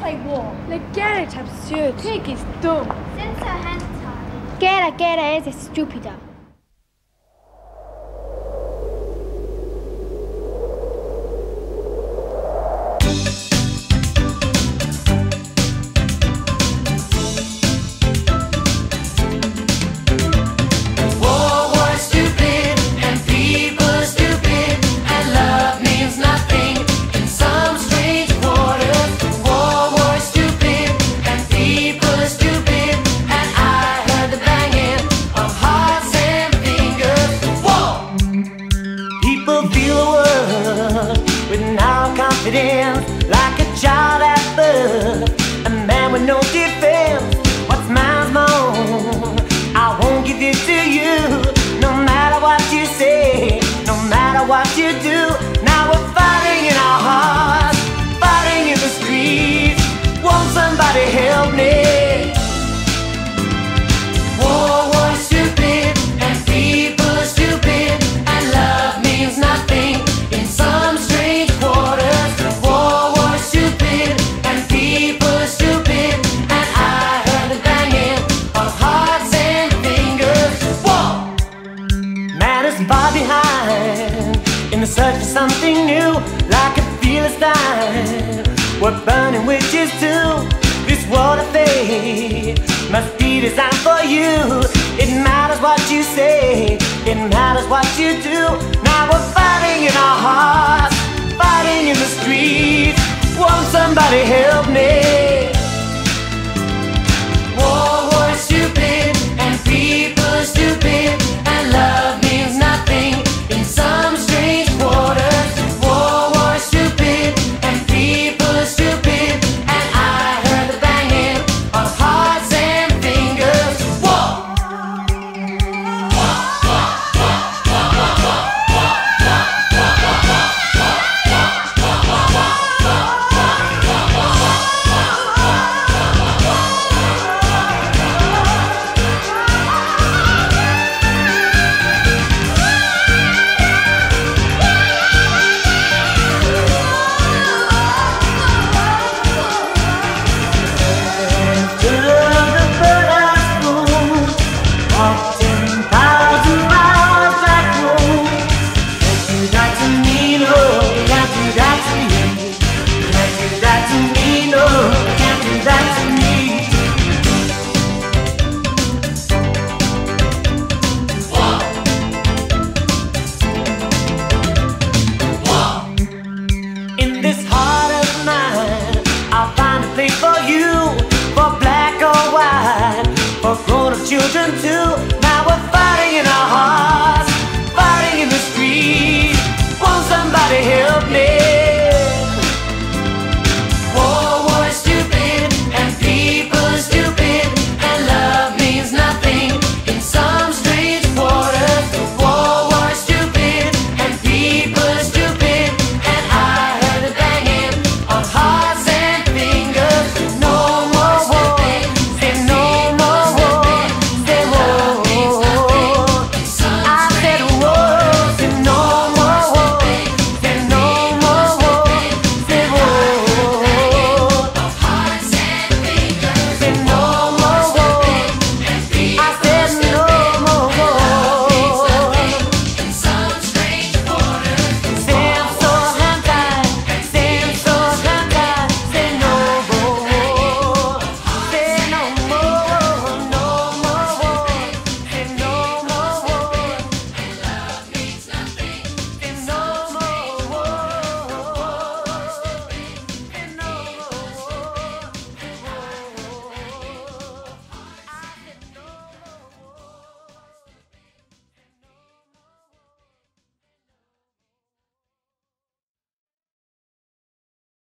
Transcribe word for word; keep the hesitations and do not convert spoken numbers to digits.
like war. La guerre est absurde. Krieg ist dumm. Sind zur Handtat. Guerra, guerra es estúpida. Like a child at birth, a man with no defense. What's mine's my own. I won't give it to you, no matter what you say, no matter what you do. Now we're fighting in our hearts, fighting in the streets. Won't somebody help me? War was stupid, and people are stupid, and love means nothing in some strange quarters. Far behind, in the search for something new, like a Philistine. We're burning witches too. This world of fate must be designed for you. It matters what you say, it matters what you do. Now we're fighting in our hearts, fighting in the streets. Won't somebody help?